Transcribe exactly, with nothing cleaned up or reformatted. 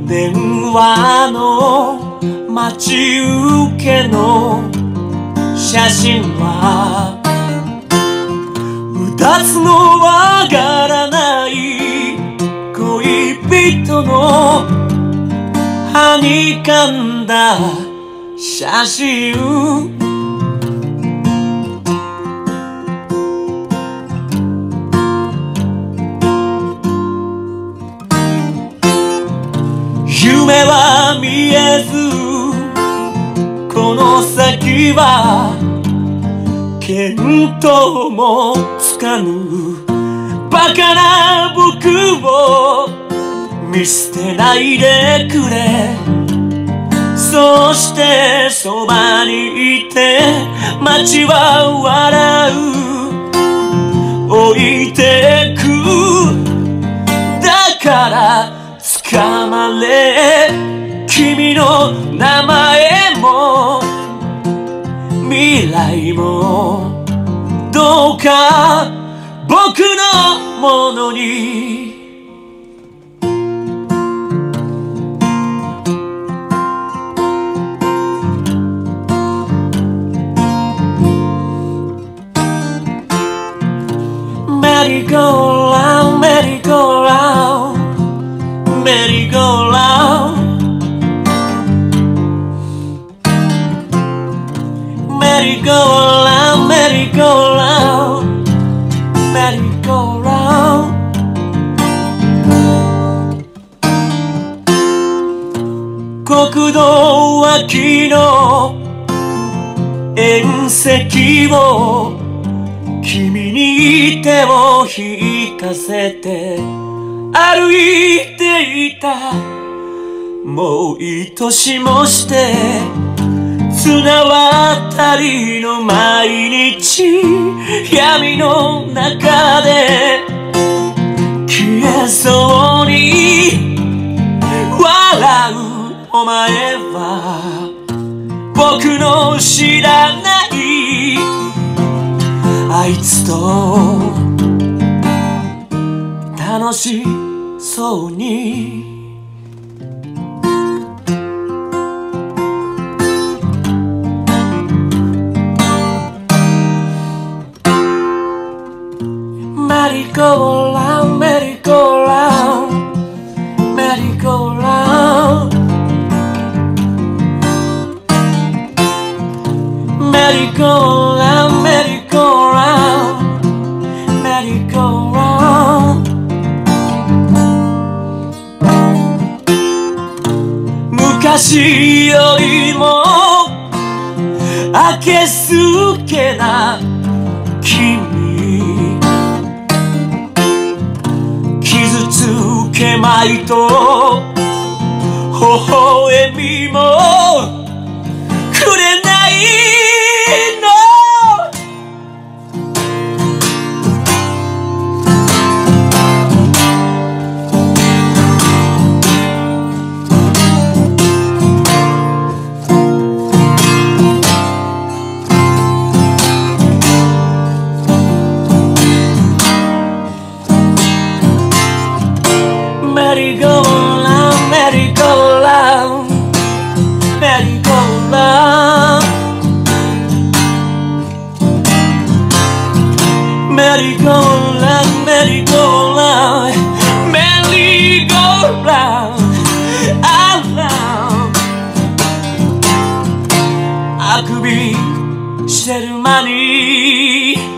電話の待ち受けの写真はうだつのわからない恋人のはにかんだ写真。夢は見えずこの先は見当もつかぬ。バカな僕を見捨てないでくれ。そしてそばにいて街は笑う。置いてくだから捕まれ。君の名前も未来もどうか僕のものに。メリーゴーラウンドメリーゴーラウンドメリーゴーラウンドメリーゴーラウンドメリーゴーラウンドメリーゴーラウンド。国道脇の縁石を君に手を引かせて歩いていた。もういい年もして綱渡りの毎日闇の中で消えそうに笑うお前は僕の知らないあいつと楽しそうに。メリーゴーラウンドメリーゴーラウンドメリーゴーラウンドメリーゴーラウンドメリーゴーラウンドメリーゴーラウンド。昔よりもあけすけな君、傷つけまいと微笑みもくれないの。メリーゴーラウンドメリーゴーラウンドメリーゴーラウンドメリーゴーラウンドメリーゴーラウンドメリーゴーラウンドアラウンド。あくびしてる間に